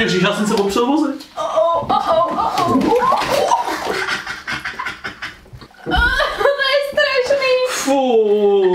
Ježíš, já jsem se popřel vozit. To je strašný. Fuuu.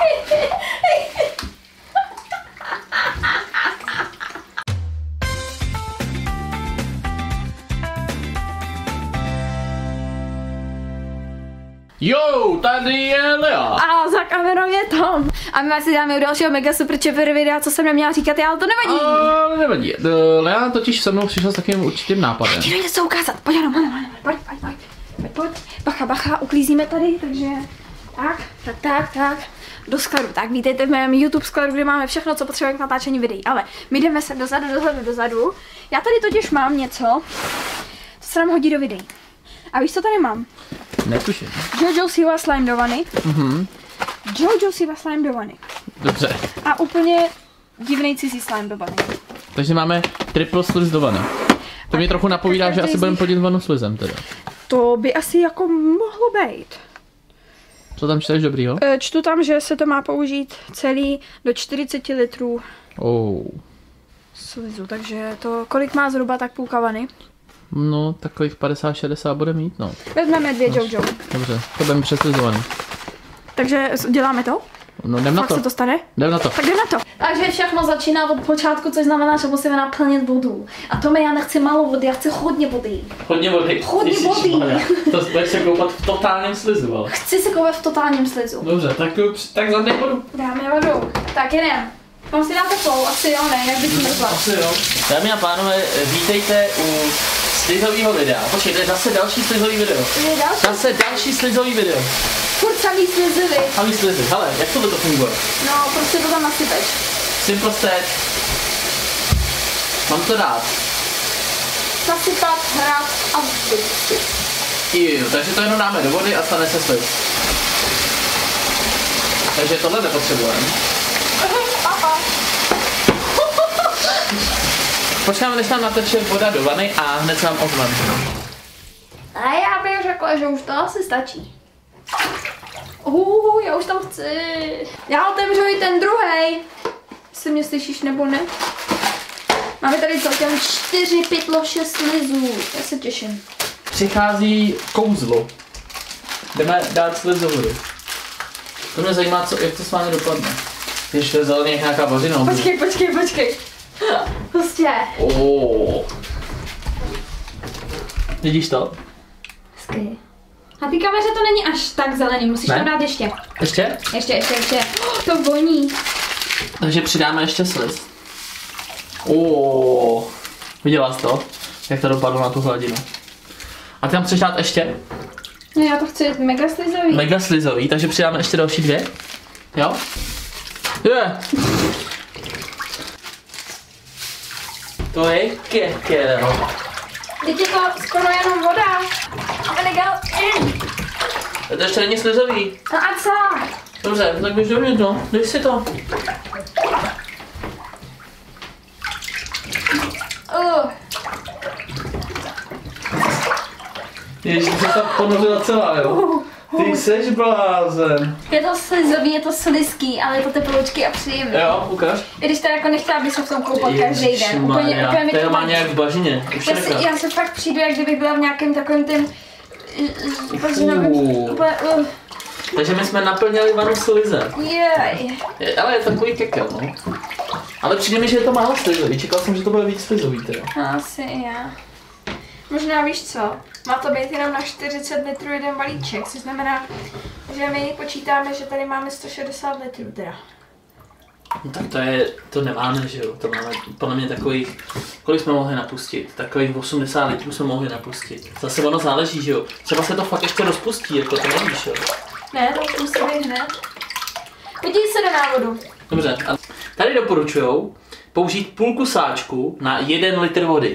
Jo, tady je Lea. A za kamerou je Tom. A my vás si dáme u dalšího mega super čeper videa, co jsem neměla říkat, ale to nevadí. Ale nevadí. Lea totiž se mnou přišla s takovým určitým nápadem. Chtěli něco ukázat. Pojď, pojď. Bacha, uklízíme tady, takže tak. Do skladu. Tak vítejte v mém YouTube skladu, kde máme všechno, co potřebujeme k natáčení videí. Ale my jdeme se dozadu. Já tady totiž mám něco, co se nám hodí do videí. A víš, co tady mám? Netuším. Jojo Siwa slime do vany. Jojo Siwa slime do vany. Dobře. A úplně divnej cizí slime do vany. Takže máme triple sliz do vany. To mě trochu napovídá, že asi budeme podít vanu slizem teda. To by asi jako mohlo být. Co tam čteš dobrýho? Čtu tam, že se to má použít celý do 40 litrů slizu, takže to kolik má zhruba tak půlka vany? No, takových 50-60 bude mít, no. Vezmeme 2 Jojo. Dobře, to budeme přeslizovaný. Takže děláme to? No, jdem na to. Se to stane? Jdem na to. Tak jdem na to. Takže všechno začíná od počátku, což znamená, že musíme naplnit vodu. A to já nechci málo vody, já chci hodně vody. Hodně vody. To budeš se koupat v totálním slizu, ale. Chci se koupat v totálním slizu. Dobře, tak zadej vodu. Dáme vodu. Tak jdem. Mám si dát teplou, asi jo, ne, jak by si mrzla. Asi jo. Dámy a pánové, vítejte u slizového videa. Počkejte, zase další slizový video. Zase další slizový video. Furt samý slizy, vy. Samý slizy. Hele, jak tohle to funguje? No, prostě to tam nasypeš. Simple step. Mám to dát. Nasypat, hrát a vypustit. Jo, takže to jenom dáme do vody a stane se sliz. Takže tohle nepotřebujeme. Počkáme, než nám nateče voda do vany a hned se vám ozveme. A já bych řekla, že už to asi stačí. Já už tam chci. Já otevřu i ten druhej. Jestli mě slyšíš nebo ne. Máme tady celkem 4 pytloše slizů. Já se těším. Přichází kouzlo. Jdeme dát sliz do vody. To mě zajímá, jak to s vámi dopadne. Ještě to je zelený jak nějaká vařina. Počkej. Prostě. Vidíš to? Hezky. Na té kameře to není až tak zelený, musíš tam dát ještě. Ještě? Ještě. To voní. Takže přidáme ještě sliz. Viděla jsi to? Jak to dopadlo na tu hladinu. A ty tam chceš dát ještě? No já to chci mega slizový. Mega slizový, takže přidáme ještě další 2. Jo? To je kekel. Teď je to skoro jenom voda. To ještě není slizový. No a co? Dobře, tak běž dovnitř, no. Dej si to. Ježiš, ty tam ponořila celá, jo? Ty seš blázen. Je to slizový, je to slizký, ale je to teploučky a příjemný. Jo, ukáž. I když teda jako nechtěla, aby se v tom koupal každý den. Úplně to je má nějak v bažině. Já se fakt přijdu, jak kdybych byla v nějakém takovém tím... Takže my jsme naplnili vanu slizem. Ale je takový kekel, no. Ale přijde mi, že je to málo slizový. Čekal jsem, že to bude víc slizový teda. Asi já. Možná víš co? Má to být jenom na 40 litrů jeden balíček, což znamená, že my počítáme, že tady máme 160 litrů teda. No tak to nemáme, že jo, to máme podle mě takových, kolik jsme mohli napustit, takových 80 litrů jsme mohli napustit. Zase ono záleží, že jo, třeba se to fakt ještě rozpustí, jako to nevíš, jo. Ne, to musí být hned. Podívej se do návodu. Dobře, a tady doporučujou použít půlku sáčku na 1 litr vody.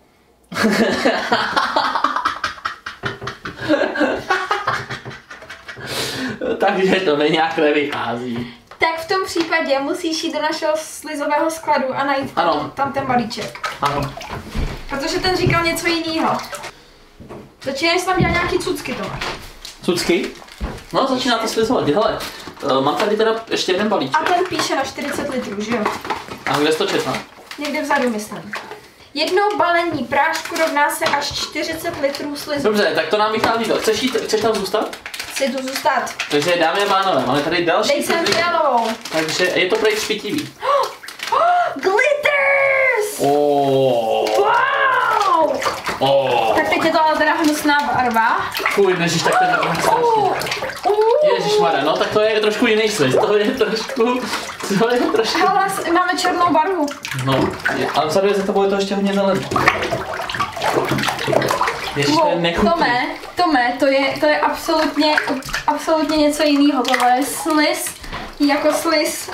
Takže to nějak nevychází. Tak v tom případě musíš jít do našeho slizového skladu a najít tam ten balíček. Ano. Protože ten říkal něco jiného. Začínáš tam dělat nějaký cucky, Tomáš. Cucky? No, začíná to slizovat. Hele, mám tady teda ještě jeden balíček. A ten píše na 40 litrů, že jo? A kde jsi to četla? Někde vzadu, myslím. Jedno balení prášku rovná se až 40 litrů slizu. Dobře, tak to nám vychází to. Chceš tam zůstat? Chci tu zůstat. Takže dámy a pánové, máme tady další. Dej sem fialovou. Takže je to prej špitivý. Glitters! Wow! Tak teď je to ale teda hnusná barva. Fuj, nežiš, tak ten je strašný. Ježišmarja, no tak to je trošku jiný sliz, to je trošku. Ale máme černou barvu. No, ale vzadu je za tebou je to ještě hodně zelené. Ježiš, to je nechutný. Tome, to je absolutně něco jiného. Tohle je sliz, jako sliz.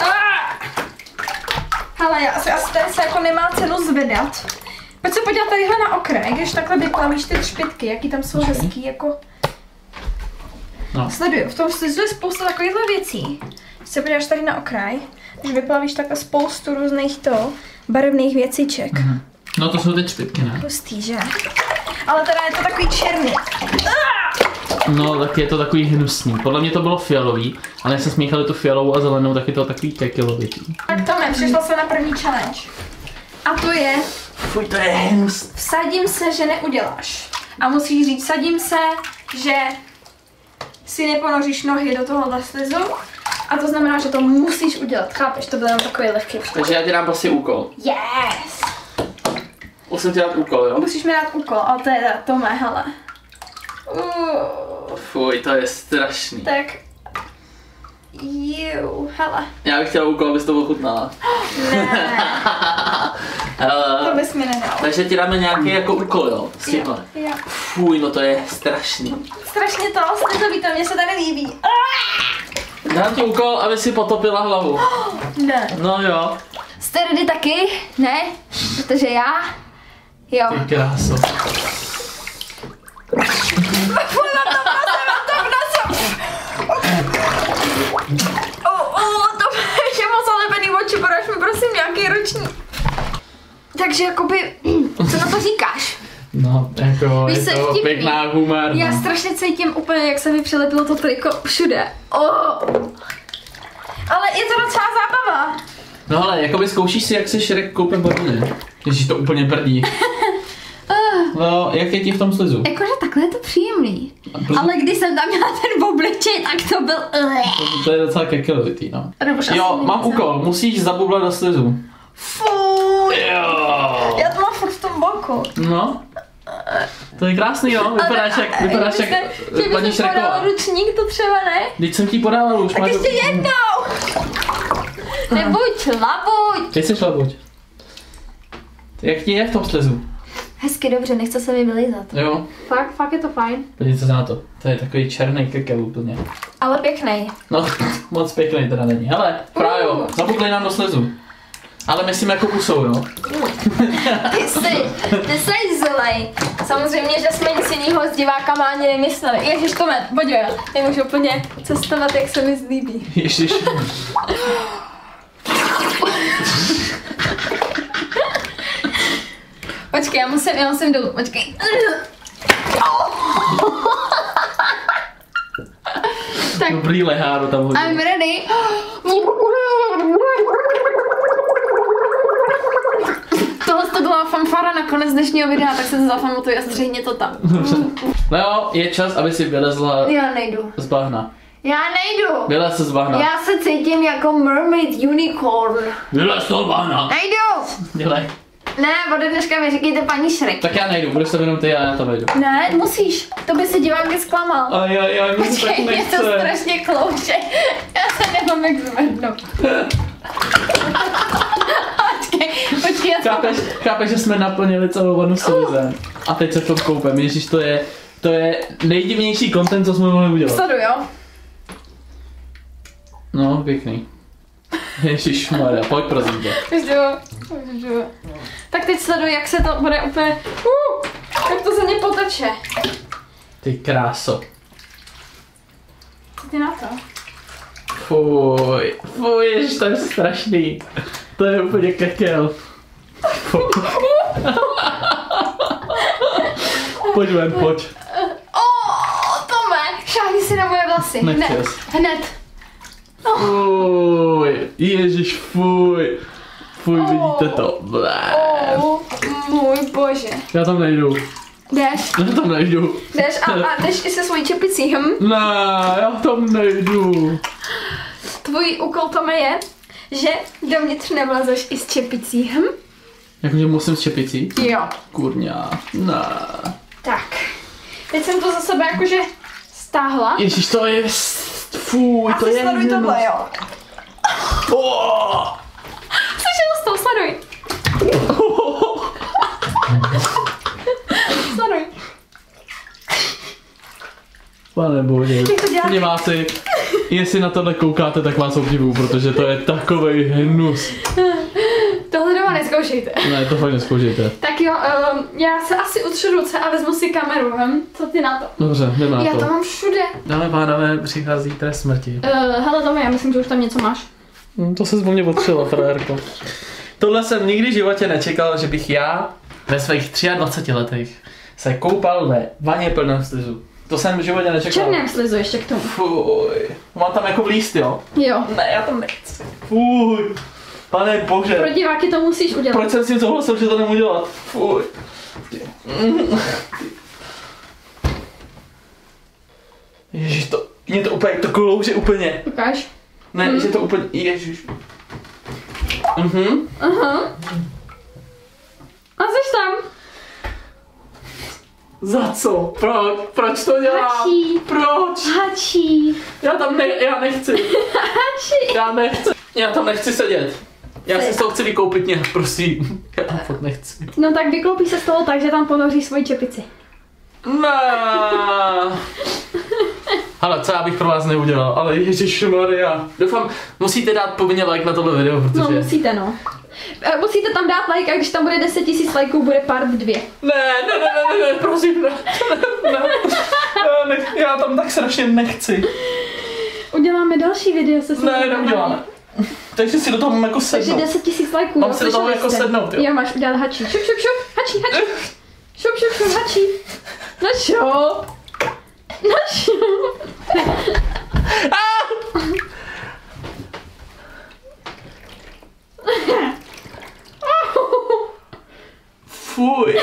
Ale asi ten se jako nemá cenu zvedat. Pojď se podívat tadyhle na okraj, když takhle vyplavíš ty třpytky, jaký tam jsou hezký, jako. No. Sleduju, v tom slizu je spousta takovýchhle věcí. Když se podíváš tady na okraj, když vyplavíš takhle spoustu různých barevných věciček. No to jsou ty třpytky, ne? Hustý, že? Ale teda je to takový černý. No, tak je to takový hnusný. Podle mě to bylo fialový, ale jak jsme smíchali tu fialovou a zelenou, tak je to takový kekelovitý. Tak Tome, přišla se na první challenge. A to je... Fuj, to je hnusný. Vsadím se, že neuděláš. A musíš říct, vsadím se, že si neponoříš nohy do tohohle slizu. A to znamená, že to musíš udělat. Chápeš? To byl jenom takový lehký vstup. Takže já ti dám prostě úkol. Yes! Musím ti dát úkol, jo? Musíš mi dát úkol, ale to je Tome, hele. Fuj, to je strašný. Tak. Hele. Já bych chtěla úkol, abys to ochutnala. Ne. To bys mi nedal. Takže ti dáme nějaký jako úkol, jo? S tímhle. Jo. Fuj, no to je strašný. Strašně to, slizový, to mně se tady líbí. Dám ti úkol, aby si potopila hlavu. Ne. No jo. Jste ready taky? Ne? Protože já? Jo. Ty kráso. To je moc zalepený oči, podáš mi prosím nějaký ročník. Takže jakoby, co na to říkáš? No, jako Víš, je co je to vtipný? pěkná humor. Já strašně cítím úplně, jak se mi přilepilo to triko všude. Ale je to docela zábava. No ale jakoby zkoušíš si, jak se Shrek koupe barvně. Když to úplně prdí. No, jak je ti v tom slizu? Jakože takhle je to příjemný. Ale když jsem tam měla ten obličej, tak to byl... To je docela kekelovitý, no. Jo, mám nechce. úkol, musíš zabublat do slizu. Fuj. Jo. Já to mám furt v tom boku. No. To je krásný, jo? Vypadáš jak paní Šreková. Ručník, to třeba ne? Teď jsem ti podával už. Tak ještě jednou! Nebuď labuť! Teď jsi labuť. Jak ti je v tom slizu? Hezky, dobře, nechce se mi vylízat. Jo. Fakt je to fajn. Podívejte se na to. To je takový černý kekel úplně. Ale pěknej. No, moc pěkný teda není. Hele, Prájo, zabublej nám do slizu. Ale myslím jako pusou, jo? Ty jsi zlej. Samozřejmě, že jsme nic jiného s divákama ani nemysleli. Ježiš, Tome, podívej, nemůžu úplně cestovat, jak se mi zlíbí. Ježiš. Počkej, já musím dolů, počkej. Tak. Dobrý leháro tam hodně. I'm ready. Tohle to byla fanfara na konec dnešního videa, tak se to zapamatuj a střihni to tam. No jo, je čas, aby si vylezla Já nejdu. z bahna. Já nejdu. Vylez se z bahna. Já se cítím jako mermaid unicorn. Vylez z toho bahna. Nejdu. Dělej. Ne, ode dneška mi říkejte paní Shrek. Tak já nejdu, budeš to jenom ty a já tam nejdu. Ne, musíš. To by si diváky zklamal. Ajajaj, mi se tak Počkej, je to nechce. strašně klouče. Já se nemám jak zvednout. Počkej, já Chápeš, že jsme naplnili celou vanu slizem. A teď se v tom koupem, ježiš, to je nejdivnější content, co jsme mohli udělat. Sleduj, jo? No, pěkný. Ježišmarja, pojď prosím tě. Tak teď sleduj, jak se to bude úplně... jak to ze mě poteče. Ty kráso. Co ty na to? Fuj, ježiš, to je strašný. To je úplně kekel. Pojď ven, pojď. Tome, šáhni si na moje vlasy. Hned. Fuj, ježiš, fuj. Fuj, vidíte to. Blé. Můj bože. Já tam nejdu. Jdeš? Já tam nejdu. Jdeš a jdeš i se svojí čepicí, Ne, já tam nejdu. Tvůj úkol Tome je, že dovnitř nevlezeš i s čepicí, Jakože musím s čepicí? Jo. Kurňa, ne. Tak. Teď jsem to za sebe jakože stáhla. Ježiš, to je... Fuj, to je... Sleduj tohle, jo. Oh. Slyšel jsi to, sleduj. Sleduj. Pane bože, Jak to děláš? diváci, jestli na tohle koukáte, tak vás obdivuju, protože to je takovej hnus. Tohle doma nezkoušejte. Ne, to fakt neskoušejte. Tak jo, já se asi utřu ruce a vezmu si kameru, Co ty na to? Dobře, jdeme na Já to to. mám všude. Dáme pánové, přichází trest smrti. Hele Tome, já myslím, že už tam něco máš. To se z mě otřela, frérko. Tohle jsem nikdy v životě nečekal, že bych já ve svých 23 letech se koupal ve vaně plném slizu. To jsem v životě V nečekal. černém slizu ještě k tomu. Fuj. Mám tam jako vlíst, jo? Jo. Ne, já tam nechci. Fuj. Pane bože. Pro diváky to musíš udělat. Proč jsem si souhlasil, že to nemůžu dělat? Fuj. Ježiš, to, mě to úplně, to klouže úplně. Ukáž. Ne, že to úplně, ježiš. Aha. A jsi tam. Za co? Proč? Proč to dělám? Hačí. Proč? Hačí. Já nechci. Hačí. Já nechci. Já tam nechci sedět. Já si z toho chci vykoupit nějak, prosím. Já tam fakt nechci. No tak vykoupí se z toho tak, že tam ponoří svoji čepici. Ne. Ale co já bych pro vás neudělal, ale ježišmarja. Doufám, musíte dát povinně like na tohle video, protože... No musíte, no. Musíte tam dát like a když tam bude 10 000 lajků, bude part 2. Ne, prosím, ne. Já tam tak strašně nechci. Uděláme další video se svým Ne, neuděláme. Takže si do toho mám jako Takže sednout. 10 000 lajků. Mám jo, si do toho slyšeli jako jste? sednout, jo. Jo, máš udělat hačí. Šup, šup, šup. Hačí, hačí. Šup, šup, šup, hačí. No šup. No šup. Fuj.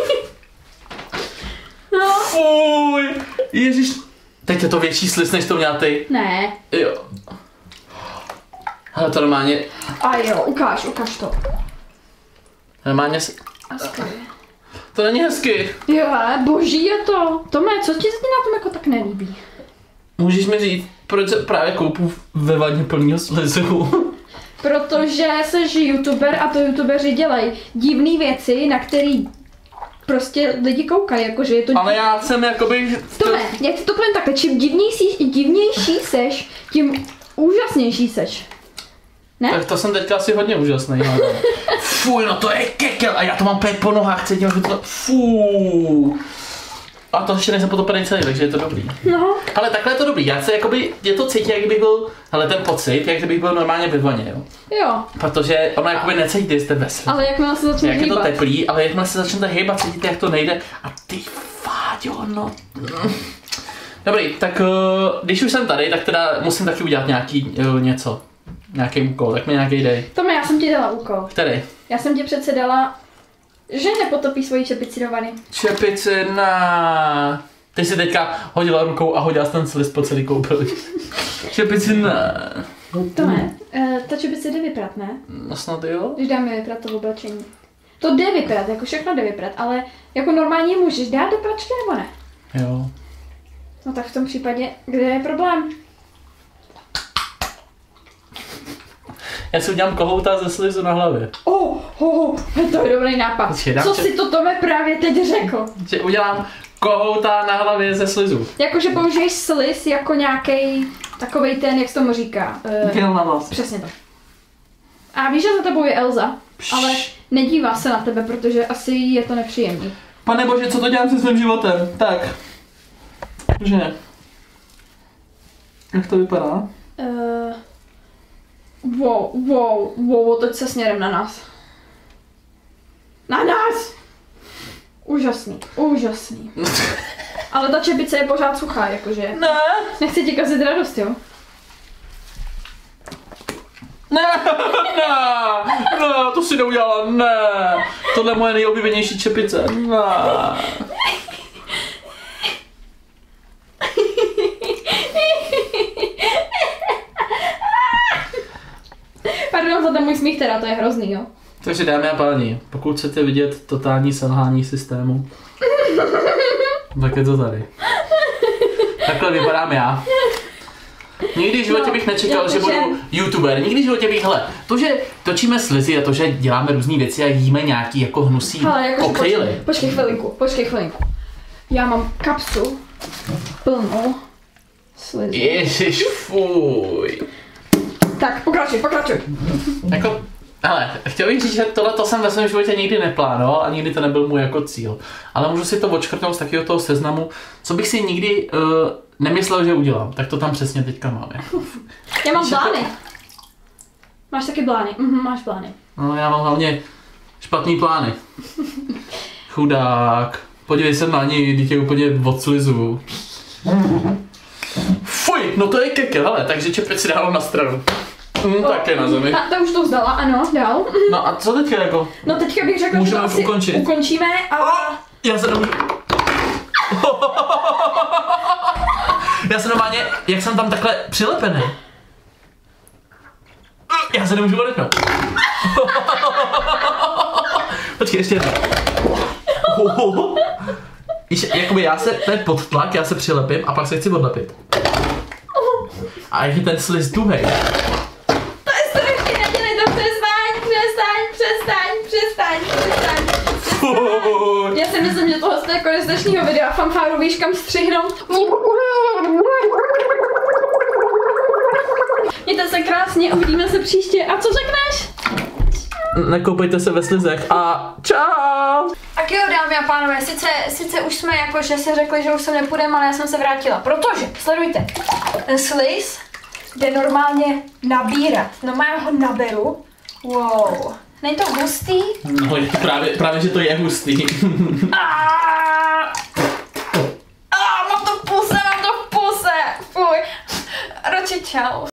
No. Fuj. Ježíš. Teď je to větší sliz, než to měla ty. Ne. Jo. Ale to normálně, A jo, ukáž to. normálně, to není hezky. Jo, boží je to. Tome, co ti se na tom jako tak nelíbí? Můžeš mi říct, proč se právě koupu ve vaně plného slizu? Protože jsi youtuber a to youtubeři dělají divné věci, na který prostě lidi koukají, jakože je to... Ale já jsem jakoby... Tome, jak ti to povím takhle, čím divnější seš, tím úžasnější seš. Ne? Tak to jsem teďka asi hodně úžasný. Ale... Fuj, no to je kekel a já to mám pět po nohách, cítím, že to... Fuj. A to ještě nejsem potopený celý, takže je to dobrý. No. Ale takhle je to dobrý, já se jakoby, je to cítí, jak kdybych byl, ale ten pocit, jak kdybych byl normálně ve vaně, jo. Jo, Protože ono jakoby necítíte, jste ve světě. ale jakmile se začne Jak je to hýbat. teplý, ale jakmile se začnete hýbat, cítíte, jak to nejde. A ty Fáďo, no. Dobrý, tak když už jsem tady, tak teda musím taky udělat nějaký něco. Nějaký úkol, tak mi nějaký dej. Tome, já jsem ti dala úkol. Který? Já jsem ti přece dala, že nepotopí svoji čepici do vany. Čepici na... Ty jsi teďka hodila rukou a hodila jsi ten sliz po celý koupeli. Čepici na... Tome, ta čepice jde vyprat, ne? No snad jo. Když dáme vyprat to oblečení. To jde vyprat, jako všechno jde vyprat, ale jako normálně můžeš dát do pračky nebo ne? Jo. No tak v tom případě, kde je problém? Já si udělám kohouta ze slizu na hlavě. To je dobrý nápad. Počkej, dám Co tě- si to Tome právě teď řekl? Že udělám kohouta na hlavě ze slizu. Jakože použiješ sliz jako nějaký takovej ten, jak se tomu říká. Gel na vás. Přesně to. A víš, že za tebou je Elza, ale nedívá se na tebe, protože asi je to nepříjemný. Pane bože, co to dělám se svým životem? Tak. Že? Jak to vypadá? Wow, teď se směrem na nás. Na nás! Úžasný. Ale ta čepice je pořád suchá, jakože. Ne. Nechci ti kazit radost, jo? Ne, to si neudělala, ne. Tohle je moje nejoblíbenější čepice, ne. Pardon za ten můj smích teda, to je hrozný, jo. Takže dámy a páni, pokud chcete vidět totální selhání systému, tak je to tady. Takhle vypadám já. Nikdy v životě bych nečekal, že budu youtuber, nikdy v životě bych, hele, to, že točíme slizy a to, že děláme různé věci a jíme nějaký jako hnusí koktejly. Počkej chvilinku. Já mám kapsu plnou slizů. Ježiš, fuj. Tak, pokračuj. Jako, hele, chtěl bych říct, že tohle jsem ve svém životě nikdy neplánoval a nikdy to nebyl můj jako cíl. Ale můžu si to odškrtnout z takového toho seznamu, co bych si nikdy nemyslel, že udělám. Tak to tam přesně teďka mám. Já mám plány. Máš taky plány? Máš plány. No, já mám hlavně špatný plány. Chudák. Podívej se na ní, dítě úplně od slizu. Fuj, no to je kekel, hele, takže čepec si dávám na stranu. Také na zemi. Ta už to vzdala, ano, dál. No a co teďka jako? No teďka bych řekla, že to asi ukončíme a... Já se nemůžu... Já se normálně, jak jsem tam takhle přilepený. Já se nemůžu odepnout. Počkej, ještě jednou. Jakoby já se, to je podtlak, já se přilepím a pak se chci odlepit. A jak je ten sliz tuhej. To je strašně, nedělej to, přestaň. Já si myslím, že tohle je konec dnešního videa. Fanfáru víš kam střihnout. Mějte se krásně, uvidíme se příště. A co řekneš? Nekoupejte se ve slizech a čau! Tak jo, dámy a pánové, sice už jsme jako, že si řekli, že už sem nepůjdeme, ale já jsem se vrátila, protože, sledujte, ten sliz jde normálně nabírat, normálně ho naberu, wow, není to hustý? No, právě že to je hustý. Mám to v puse, fuj, radši čau.